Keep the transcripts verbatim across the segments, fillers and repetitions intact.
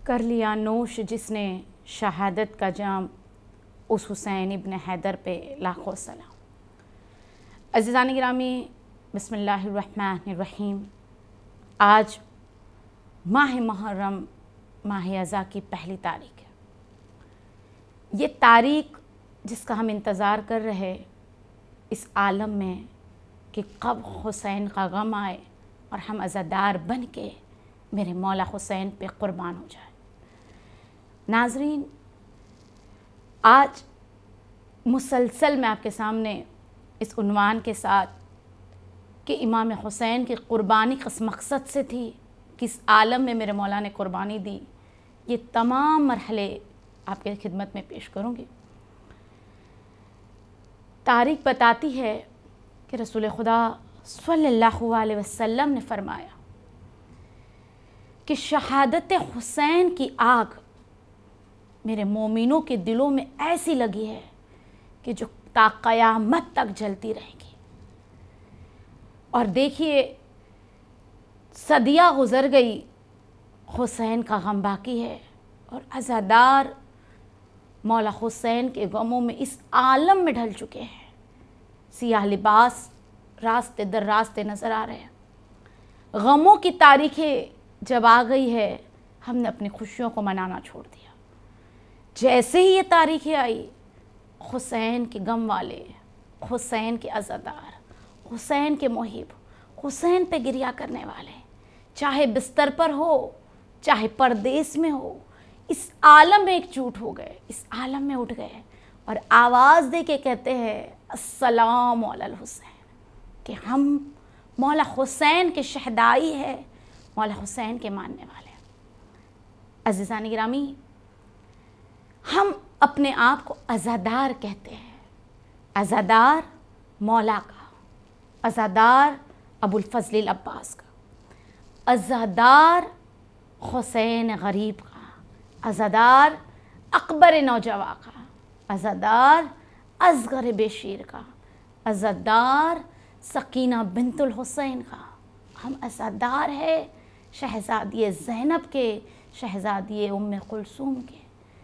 کر لیا نوش جس نے شہادت کا جام، اس حسین ابن حیدر پہ لاکھوں سلام۔ عزیزان گرامی، بسم اللہ الرحمن الرحیم۔ آج ماہ محرم، ماہ اذا کی پہلی تاریخ ہے۔ یہ تاریخ جس کا ہم انتظار کر رہے اس عالم میں کہ کب حسین کا غم آئے اور ہم عزادار بن کے میرے مولا حسین پہ قربان ہو جائے۔ ناظرین، آج مسلسل میں آپ کے سامنے اس عنوان کے ساتھ کہ امام حسین کی قربانی کس مقصد سے تھی، کس عالم میں میرے مولا نے قربانی دی، یہ تمام مرحلے آپ کے خدمت میں پیش کروں گی۔ تاریخ بتاتی ہے کہ رسول خدا صلی اللہ علیہ وسلم نے فرمایا کہ شہادت حسین کی آگ میرے مومنوں کے دلوں میں ایسی لگی ہے کہ جو تا قیامت تک جلتی رہے گی۔ اور دیکھیے، صدیاں گزر گئی، حسین کا غم باقی ہے، اور عزادار مولا حسین کے غموں میں اس عالم میں ڈھل چکے ہیں۔ سیاہ لباس راستے در راستے نظر آ رہے ہیں۔ غموں کی تاریخیں جب آ گئی ہے، ہم نے اپنی خوشیوں کو منانا چھوڑ دیا۔ جیسے ہی یہ تاریخیں آئی، حسین کے غم والے، حسین کے عزادار، حسین کے محب، حسین پہ گریہ کرنے والے، چاہے بستر پر ہو چاہے پردیس میں ہو، اس عالم میں ایک جھوٹ ہو گئے، اس عالم میں اٹھ گئے اور آواز دے کے کہتے ہیں السلام علی الحسین، کہ ہم مولا حسین کے شہدائی ہے، مولا حسین کے ماننے والے ہیں۔ عزیزان گرامی، ہم اپنے آپ کو عزادار کہتے ہیں، عزادار مولا کا، عزادار ابو الفضل العباس کا، عزادار حسین غریب کا، عزادار اکبر نوجواں کا، عزادار اصغر بیشیر کا، عزادار سکینہ بنت الحسین کا۔ ہم عزادار ہیں شہزادی زینب کے، شہزادی ام کلثوم کے۔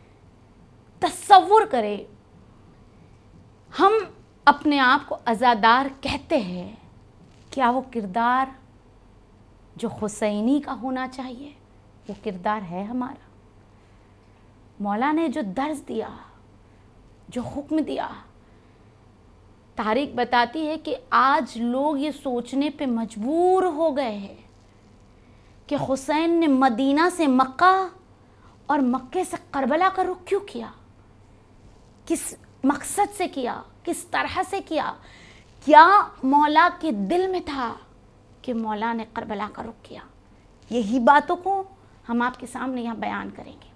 تصور کرے، ہم اپنے آپ کو عزادار کہتے ہیں، کیا وہ کردار جو حسینی کا ہونا چاہیے وہ کردار ہے ہمارا؟ مولا نے جو درس دیا، جو حکم دیا، تاریخ بتاتی ہے کہ آج لوگ یہ سوچنے پہ مجبور ہو گئے ہیں کہ حسین نے مدینہ سے مکہ اور مکے سے کربلا کا رخ کیوں کیا، کس مقصد سے کیا، کس طرح سے کیا، کیا مولا کے دل میں تھا کہ مولا نے کربلا کا رخ کیا۔ یہی باتوں کو ہم آپ کے سامنے یہاں بیان کریں گے۔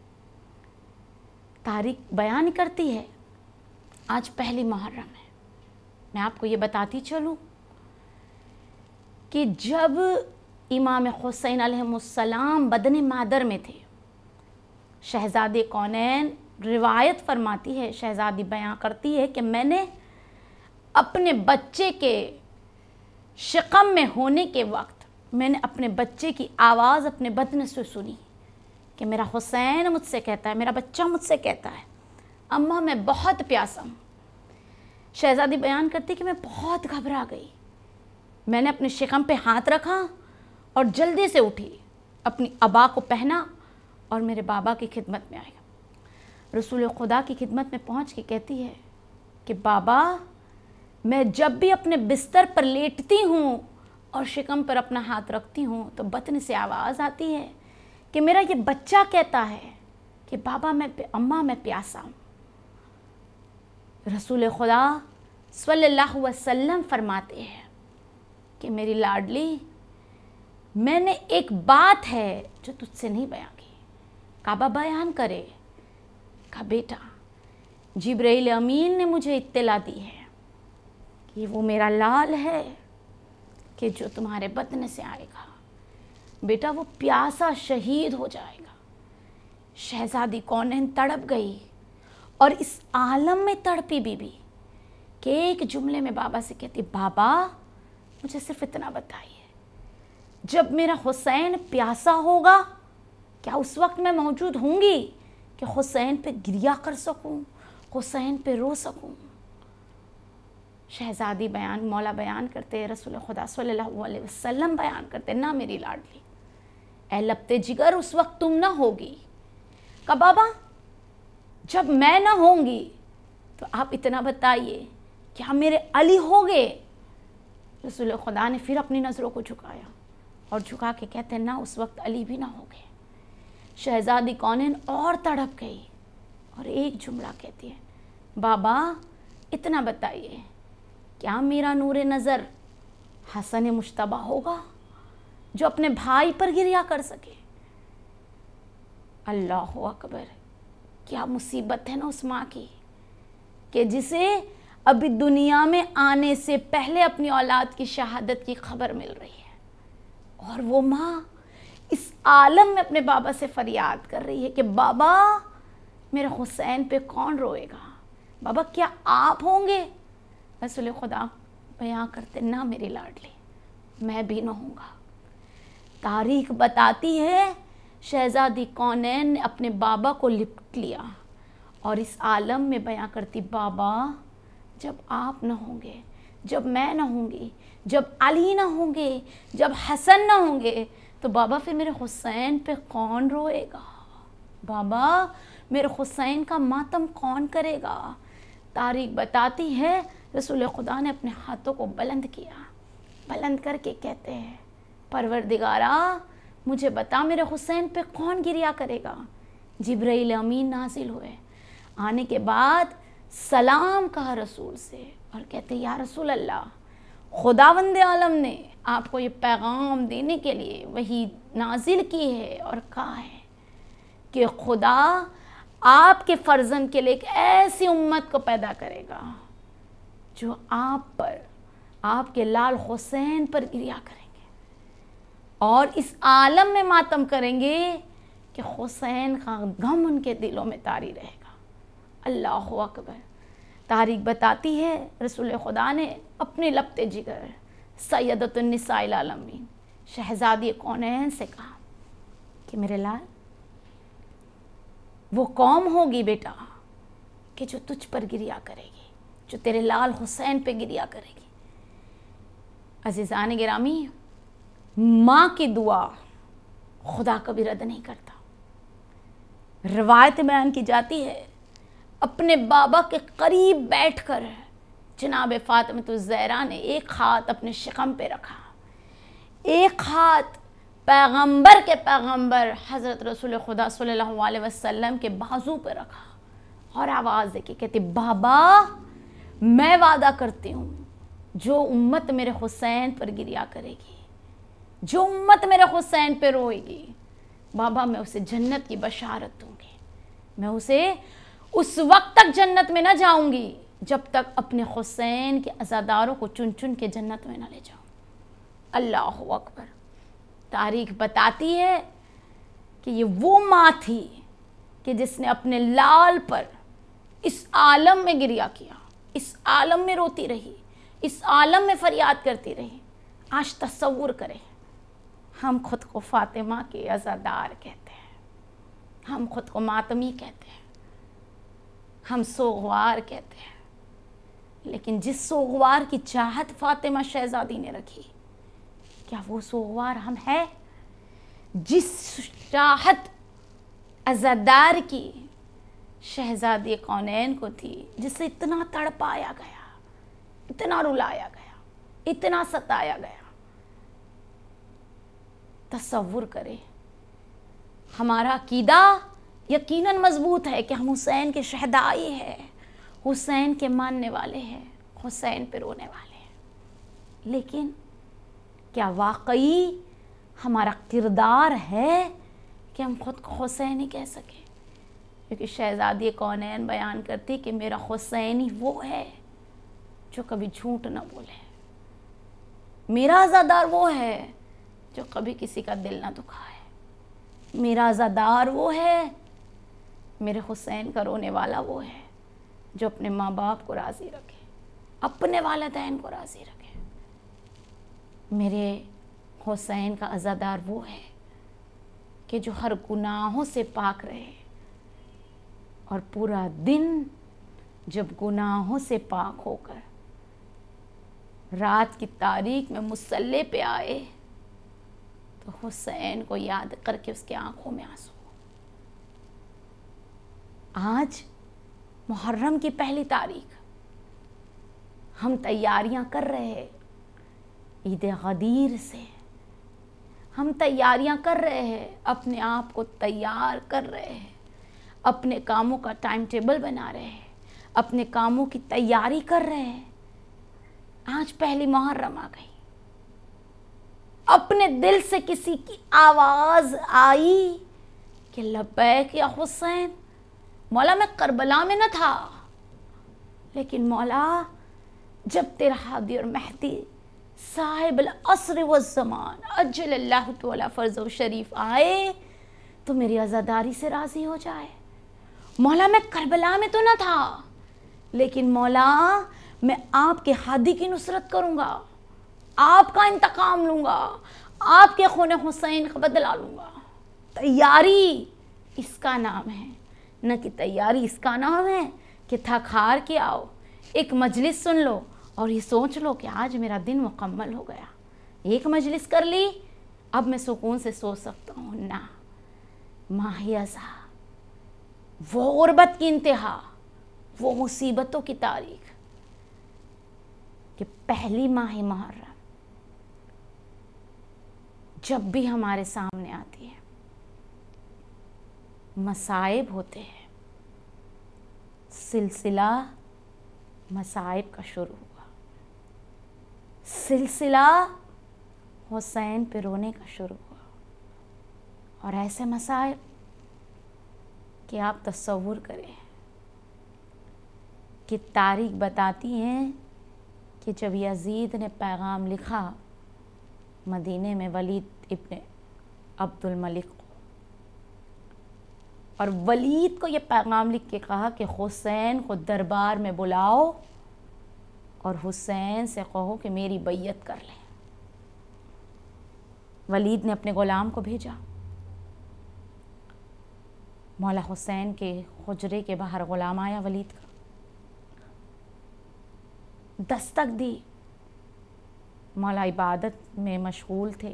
تاریخ بیان کرتی ہے، آج پہلی محرم ہے۔ میں آپ کو یہ بتاتی چلوں کہ جب امام حسین علیہ السلام بدن مادر میں تھے، شہزادی کونین روایت فرماتی ہے، شہزادی بیان کرتی ہے کہ میں نے اپنے بچے کے شکم میں ہونے کے وقت میں نے اپنے بچے کی آواز اپنے بدن سے سنی کہ میرا حسین مجھ سے کہتا ہے، میرا بچہ مجھ سے کہتا ہے اماں میں بہت پیاسا ہوں۔ شہزادی بیان کرتی کہ میں بہت گھبرا گئی، میں نے اپنے شکم پہ ہاتھ رکھا اور جلدی سے اٹھی، اپنی ابا کو پہنا اور میرے بابا کی خدمت میں آئی۔ رسول خدا کی خدمت میں پہنچ کے کہتی ہے کہ بابا، میں جب بھی اپنے بستر پر لیٹتی ہوں اور شکم پر اپنا ہاتھ رکھتی ہوں تو بطن سے آواز آتی ہے کہ میرا یہ بچہ کہتا ہے کہ بابا میں اماں میں پیاسا ہوں۔ رسول خدا صلی اللہ علیہ وسلم فرماتے ہیں کہ میری لاڈلی، میں نے ایک بات ہے جو تجھ سے نہیں بیان کی۔ کعبہ بیان کرے، کہا بیٹا، جبرائیل امین نے مجھے اطلاع دی ہے کہ وہ میرا لال ہے کہ جو تمہارے بدن سے آئے گا، بیٹا وہ پیاسا شہید ہو جائے گا۔ شہزادی کونین تڑپ گئی اور اس عالم میں تڑپی بی بی کہ ایک جملے میں بابا سے کہتی، بابا مجھے صرف اتنا بتائیے، جب میرا حسین پیاسا ہوگا کیا اس وقت میں موجود ہوں گی کہ حسین پہ گریہ کر سکوں، حسین پہ رو سکوں؟ شہزادی بیان مولا بیان کرتے، رسول خدا صلی اللہ علیہ وسلم بیان کرتے، نہ میری لاڈلی، اے لبتے جگر اس وقت تم نہ ہوگی۔ کہ بابا جب میں نہ ہوں گی تو آپ اتنا بتائیے کیا میرے علی ہو گئے؟ رسول خدا نے پھر اپنی نظروں کو جھکایا اور جھکا کے کہتے ہیں نہ اس وقت علی بھی نہ ہو گئے۔ شہزادی کونین اور تڑپ گئی اور ایک جملہ کہتی ہے، بابا اتنا بتائیے کیا میرا نور نظر حسن مشتبہ ہوگا جو اپنے بھائی پر گریہ کر سکے؟ اللہ اکبر، کیا مصیبت ہے نا اس ماں کی کہ جسے ابھی دنیا میں آنے سے پہلے اپنی اولاد کی شہادت کی خبر مل رہی ہے، اور وہ ماں اس عالم میں اپنے بابا سے فریاد کر رہی ہے کہ بابا میرے حسین پہ کون روئے گا؟ بابا کیا آپ ہوں گے؟ رسول خدا بیان کرتے، نہ میری لاڈلی، میں بھی نہ ہوں گا۔ تاریخ بتاتی ہے شہزادی کونین نے اپنے بابا کو لپٹ لیا اور اس عالم میں بیان کرتی، بابا جب آپ نہ ہوں گے، جب میں نہ ہوں گی، جب علی نہ ہوں گے، جب حسن نہ ہوں گے، تو بابا پھر میرے حسین پہ کون روئے گا؟ بابا میرے حسین کا ماتم کون کرے گا؟ تاریخ بتاتی ہے رسول خدا نے اپنے ہاتھوں کو بلند کیا، بلند کر کے کہتے ہیں، پروردگارا مجھے بتا میرے حسین پہ کون گریہ کرے گا؟ جبرائیل امین نازل ہوئے، آنے کے بعد سلام کہا رسول سے اور کہتے یا رسول اللہ، خداوند عالم نے آپ کو یہ پیغام دینے کے لیے وحی نازل کی ہے اور کہا ہے کہ خدا آپ کے فرزند کے لیے ایک ایسی امت کو پیدا کرے گا جو آپ پر، آپ کے لال حسین پر گریہ کریں گے اور اس عالم میں ماتم کریں گے کہ حسین کا غم ان کے دلوں میں طاری رہے گا۔ اللہ اکبر۔ تاریخ بتاتی ہے رسول خدا نے اپنے لبتے جگر سیدۃ النساء العالمین شہزادی کونین سے کہا کہ میرے لال، وہ قوم ہوگی بیٹا کہ جو تجھ پر گریہ کرے گی، جو تیرے لال حسین پہ گریہ کرے گی۔ عزیزان گرامی، ماں کی دعا خدا کبھی رد نہیں کرتا۔ روایت بیان کی جاتی ہے اپنے بابا کے قریب بیٹھ کر جناب فاطمہ الزہرا نے ایک ہاتھ اپنے شکم پہ رکھا، ایک ہاتھ پیغمبر کے پیغمبر حضرت رسول خدا صلی اللہ علیہ وسلم کے بازو پہ رکھا اور آواز دے کے کہتی، بابا میں وعدہ کرتی ہوں جو امت میرے حسین پر گریہ کرے گی، جو امت میرے حسین پہ روئے گی، بابا میں اسے جنت کی بشارت دوں گی، میں اسے اس وقت تک جنت میں نہ جاؤں گی جب تک اپنے حسین کے عزاداروں کو چن چن کے جنت میں نہ لے جاؤں۔ اللہ اکبر۔ تاریخ بتاتی ہے کہ یہ وہ ماں تھی کہ جس نے اپنے لال پر اس عالم میں گریہ کیا، اس عالم میں روتی رہی، اس عالم میں فریاد کرتی رہی۔ آج تصور کریں، ہم خود کو فاطمہ کے عزادار کہتے ہیں، ہم خود کو ماتمی کہتے ہیں، ہم سوگوار کہتے ہیں، لیکن جس سوگوار کی چاہت فاطمہ شہزادی نے رکھی، کیا وہ سوگوار ہم ہے؟ جس چاہت عزادار کی شہزادی کونین کو تھی، جسے اتنا تڑپایا گیا، اتنا رلایا گیا، اتنا ستایا گیا۔ تصور کریں، ہمارا عقیدہ یقیناً مضبوط ہے کہ ہم حسین کے شہدائی ہیں، حسین کے ماننے والے ہیں، حسین پہ رونے والے ہیں، لیکن کیا واقعی ہمارا کردار ہے کہ ہم خود کو حسینی کہہ سکیں؟ کیونکہ شہزادی کونین بیان کرتی کہ میرا حسینی وہ ہے جو کبھی جھوٹ نہ بولے، میرا عزادار وہ ہے جو کبھی کسی کا دل نہ دکھائے، میرا عزادار وہ ہے، میرے حسین کا رونے والا وہ ہے جو اپنے ماں باپ کو راضی رکھے، اپنے والدین کو راضی رکھے۔ میرے حسین کا عزادار وہ ہے کہ جو ہر گناہوں سے پاک رہے، اور پورا دن جب گناہوں سے پاک ہو کر رات کی تاریک میں مصلی پہ آئے تو حسین کو یاد کر کے اس کی آنکھوں میں آنسو۔ آج محرم کی پہلی تاریخ، ہم تیاریاں کر رہے ہیں عید غدیر سے، ہم تیاریاں کر رہے ہیں، اپنے آپ کو تیار کر رہے ہیں، اپنے کاموں کا ٹائم ٹیبل بنا رہے ہیں، اپنے کاموں کی تیاری کر رہے ہیں۔ آج پہلی محرم آ گئی، اپنے دل سے کسی کی آواز آئی کہ لبیک یا حسین، مولا میں کربلا میں نہ تھا، لیکن مولا جب تیرا ہادی اور مہدی صاحب العصر والزمان اجل اللہ تعالی فرض و شریف آئے تو میری عزاداری سے راضی ہو جائے۔ مولا میں کربلا میں تو نہ تھا، لیکن مولا میں آپ کے ہادی کی نصرت کروں گا، آپ کا انتقام لوں گا، آپ کے خون حسین کا بدلہ لوں گا۔ تیاری اس کا نام ہے، نہ کہ تیاری اس کا نام ہے کہ تھک ہار کے آؤ، ایک مجلس سن لو اور یہ سوچ لو کہ آج میرا دن مکمل ہو گیا، ایک مجلس کر لی اب میں سکون سے سو سکتا ہوں۔ نہ، ماہ ازاں، وہ غربت کی انتہا، وہ مصیبتوں کی تاریخ کہ پہلی ماہ محرم جب بھی ہمارے سامنے آتی ہے مصائب ہوتے ہیں، سلسلہ مصائب کا شروع ہوا، سلسلہ حسین پہ رونے کا شروع ہوا، اور ایسے مصائب کہ آپ تصور کریں کہ تاریخ بتاتی ہیں کہ جب یزید نے پیغام لکھا مدینے میں ولید ابن عبد الملک کو، اور ولید کو یہ پیغام لکھ کے کہا کہ حسین کو دربار میں بلاؤ اور حسین سے کہو کہ میری بیعت کر لیں۔ ولید نے اپنے غلام کو بھیجا، مولا حسین کے حجرے کے باہر غلام آیا، ولید کا دستک دی، مولا عبادت میں مشغول تھے۔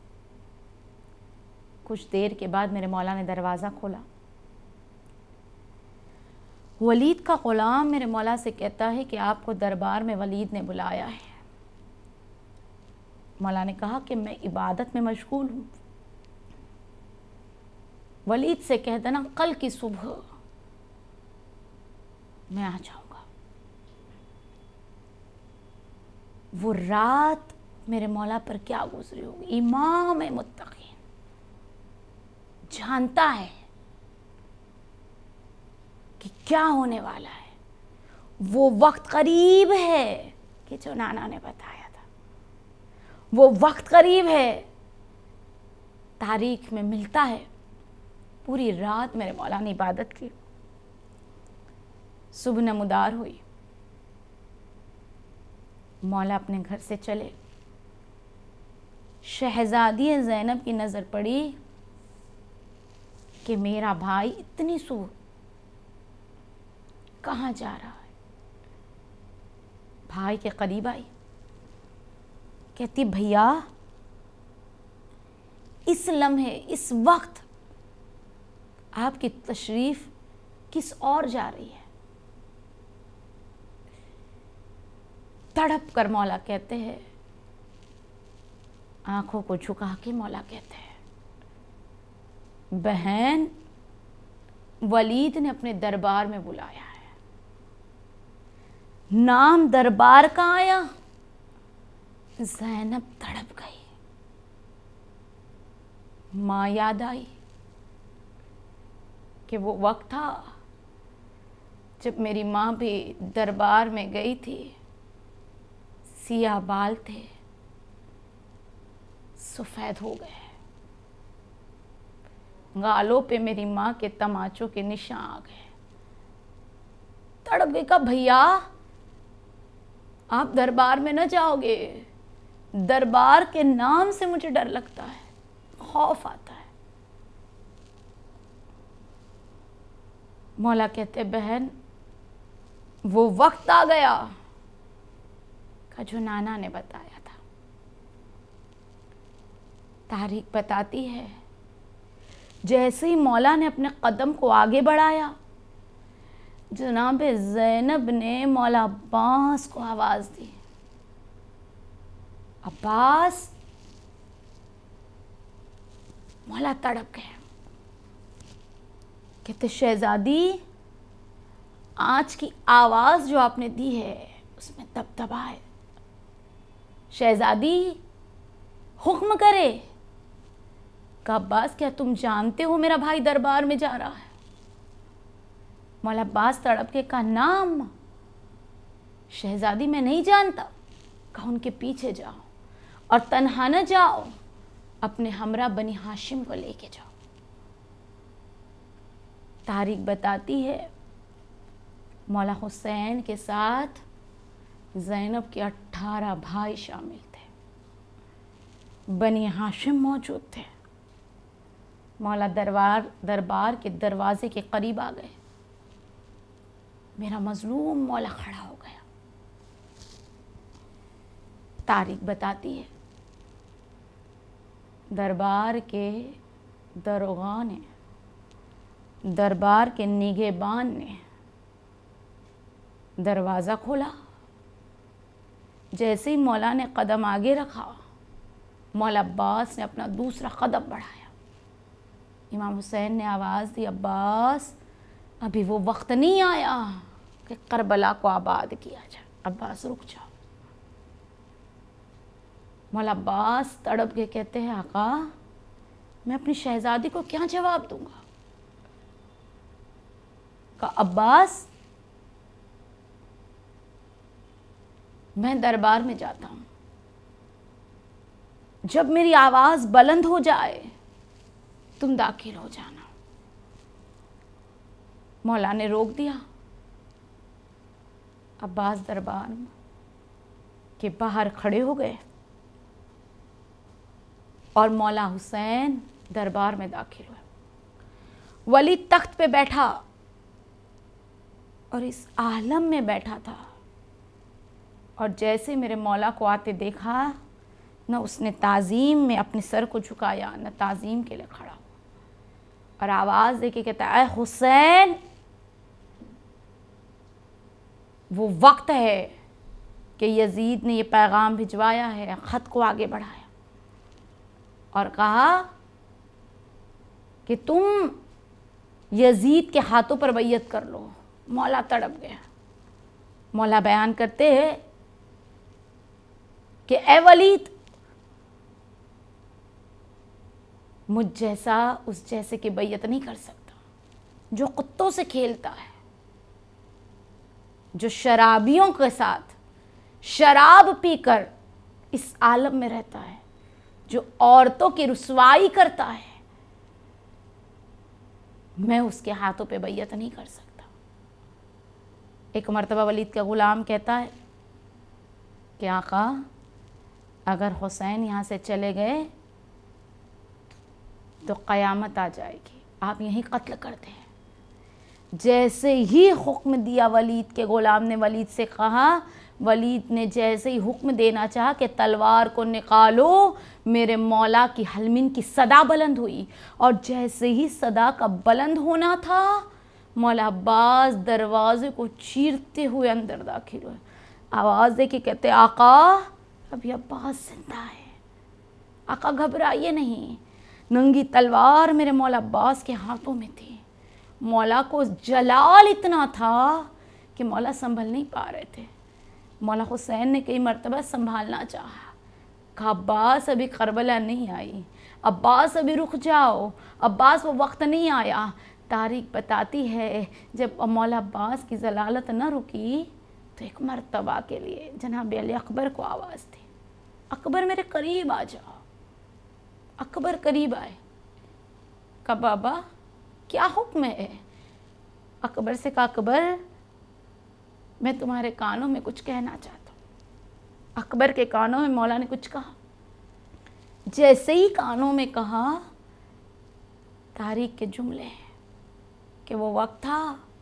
کچھ دیر کے بعد میرے مولا نے دروازہ کھولا، ولید کا غلام میرے مولا سے کہتا ہے کہ آپ کو دربار میں ولید نے بلایا ہے۔ مولا نے کہا کہ میں عبادت میں مشغول ہوں۔ ولید سے کہہ دینا کل کی صبح میں آ جاؤں گا۔ وہ رات میرے مولا پر کیا گزری ہوگی، امام متقین جانتا ہے کہ کیا ہونے والا ہے۔ وہ وقت قریب ہے کہ جو نانا نے بتایا تھا، وہ وقت قریب ہے، تاریخ میں ملتا ہے۔ پوری رات میرے مولا نے عبادت کی، صبح نمودار ہوئی، مولا اپنے گھر سے چلے، شہزادی زینب کی نظر پڑی کہ میرا بھائی اتنی صبح کہاں جا رہا ہے۔ بھائی کے قریب آئی، کہتی بھیا اس لمحے اس وقت آپ کی تشریف کس اور جا رہی ہے۔ تڑپ کر مولا کہتے ہیں، آنکھوں کو جھکا کے مولا کہتے ہیں، بہن ولید نے اپنے دربار میں بلایا ہے۔ نام دربار کا آیا، زینب تڑپ گئی، ماں یاد آئی کہ وہ وقت تھا جب میری ماں بھی دربار میں گئی تھی، سیاہ بال تھے، سفید ہو گئے، گالوں پہ میری ماں کے تماچوں کے نشان آ گئے۔ تڑپ گئی، کہا بھیا آپ دربار میں نہ جاؤ گے، دربار کے نام سے مجھے ڈر لگتا ہے، خوف آتا ہے۔ مولا کہتے بہن وہ وقت آ گیا کا جو نانا نے بتایا تھا. تاریخ بتاتی ہے جیسے ہی مولا نے اپنے قدم کو آگے بڑھایا جناب زینب نے مولا عباس کو آواز دی. عباس. مولا تڑپ گئے. کہتے شہزادی آج کی آواز جو آپ نے دی ہے اس میں دبدبا ہے. شہزادی حکم کرے. کہ عباس کیا تم جانتے ہو میرا بھائی دربار میں جا رہا ہے؟ مولا عباس تڑپ کے کہا نام. شہزادی میں نہیں جانتا. کہا ان کے پیچھے جاؤ اور تنہا نہ جاؤ، اپنے ہمراہ بنی ہاشم کو لے کے جاؤ. تاریخ بتاتی ہے مولا حسین کے ساتھ زینب کے اٹھارہ بھائی شامل تھے، بنی ہاشم موجود تھے. مولا دربار دربار کے دروازے کے قریب آ گئے. میرا مظلوم مولا کھڑا ہو گیا. تاریخ بتاتی ہے دربار کے داروغہ نے، دربار کے نگہبان نے دروازہ کھولا. جیسے ہی مولا نے قدم آگے رکھا مولا عباس نے اپنا دوسرا قدم بڑھایا. امام حسین نے آواز دی عباس ابھی وہ وقت نہیں آیا کہ کربلا کو آباد کیا جائے. عباس رک جاؤ. مولا عباس تڑپ کے کہتے ہیں آقا میں اپنی شہزادی کو کیا جواب دوں گا؟ کہ عباس میں دربار میں جاتا ہوں، جب میری آواز بلند ہو جائے تم داخل ہو جانا. مولا نے روک دیا. عباس دربار کے باہر کھڑے ہو گئے اور مولا حسین دربار میں داخل ہوئے. ولید تخت پہ بیٹھا اور اس عالم میں بیٹھا تھا، اور جیسے میرے مولا کو آتے دیکھا نہ اس نے تعظیم میں اپنے سر کو جھکایا نہ تعظیم کے لیے کھڑا ہوا، اور آواز دے کے کہتا ہے اے حسین وہ وقت ہے کہ یزید نے یہ پیغام بھجوایا ہے. خط کو آگے بڑھایا اور کہا کہ تم یزید کے ہاتھوں پر بیعت کر لو. مولا تڑپ گیا. مولا بیان کرتے ہیں کہ اے ولید مجھ جیسا اس جیسے کی بیعت نہیں کر سکتا جو کتوں سے کھیلتا ہے، جو شرابیوں کے ساتھ شراب پی کر اس عالم میں رہتا ہے، جو عورتوں کی رسوائی کرتا ہے. میں اس کے ہاتھوں پہ بیعت نہیں کر سکتا. ایک مرتبہ ولید کا غلام کہتا ہے کہ آقا اگر حسین یہاں سے چلے گئے تو قیامت آ جائے گی، آپ یہیں قتل کرتے ہیں. جیسے ہی حکم دیا ولید کے غلام نے ولید سے کہا، ولید نے جیسے ہی حکم دینا چاہا کہ تلوار کو نکالو، میرے مولا کی حلمین کی صدا بلند ہوئی، اور جیسے ہی صدا کا بلند ہونا تھا مولا عباس دروازے کو چیرتے ہوئے اندر داخل ہوئے. آواز دے کے کہتے آقا ابھی عباس زندہ ہے، آقا گھبرائیے نہیں. ننگی تلوار میرے مولا عباس کے ہاتھوں میں تھی. مولا کو جلال اتنا تھا کہ مولا سنبھل نہیں پا رہے تھے. مولا حسین نے کئی مرتبہ سنبھالنا چاہا، کہا عباس ابھی کربلا نہیں آئی، عباس ابھی رک جاؤ، عباس وہ وقت نہیں آیا. تاریخ بتاتی ہے جب مولا عباس کی ضلالت نہ رکی تو ایک مرتبہ کے لیے جناب علی اکبر کو آواز تھی، اکبر میرے قریب آ جاؤ. اکبر قریب آئے. کہا بابا کیا حکم ہے؟ اکبر سے کہا اکبر میں تمہارے کانوں میں کچھ کہنا چاہتا ہوں. اکبر کے کانوں میں مولا نے کچھ کہا. جیسے ہی کانوں میں کہا تاریخ کے جملے ہیں کہ وہ وقت تھا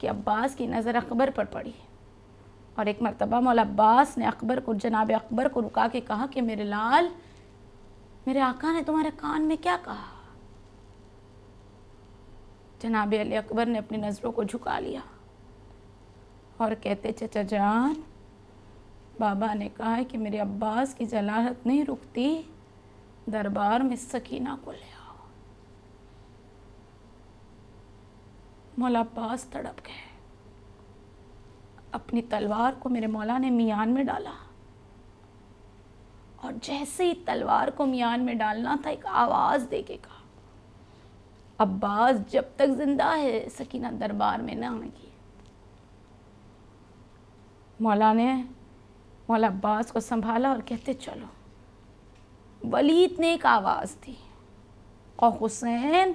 کہ عباس کی نظر اکبر پر پڑی، اور ایک مرتبہ مولا عباس نے اکبر کو جناب اکبر کو رکا کے کہا کہ میرے لال، میرے آقا نے تمہارے کان میں کیا کہا؟ جناب علی اکبر نے اپنی نظروں کو جھکا لیا اور کہتے چچا جان، بابا نے کہا ہے کہ میرے عباس کی جلالت نہیں رکتی، دربار میں سکینہ کو لے آؤ۔ مولا عباس تڑپ گئے، اپنی تلوار کو میرے مولا نے میان میں ڈالا، اور جیسے ہی تلوار کو میان میں ڈالنا تھا ایک آواز دے کے کہا، عباس جب تک زندہ ہے سکینہ دربار میں نہ آئے گی۔ مولا نے مولا عباس کو سنبھالا اور کہتے چلو۔ ولید نے ایک آواز دی، اور حسین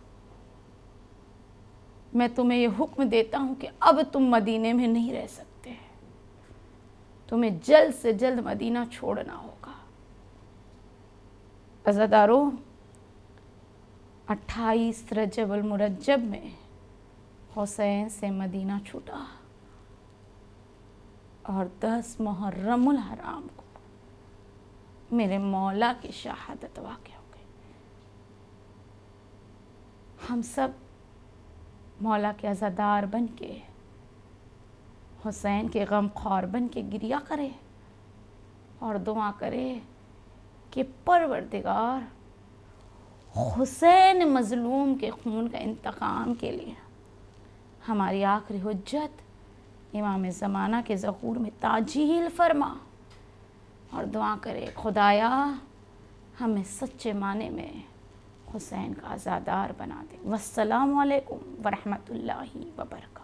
میں تمہیں یہ حکم دیتا ہوں کہ اب تم مدینے میں نہیں رہ سکتے، تمہیں جلد سے جلد مدینہ چھوڑنا ہوگا۔ عزادارو، اٹھائیس رجب المرجب میں حسین سے مدینہ چھوٹا، اور دس محرم الحرام کو میرے مولا کی شہادت واقع ہو گئی۔ ہم سب مولا کے عزادار بن کے، حسین کے غم خوار بن کے گریہ کرے اور دعا کرے کہ پروردگار حسین مظلوم کے خون کا انتقام کے لیے ہماری آخری حجت امام زمانہ کے ظہور میں تاجیل فرما، اور دعا کرے خدایا ہمیں سچے معنی میں حسین کا عزادار بنا دے۔ والسلام علیکم ورحمۃ اللہ وبرکاتہ۔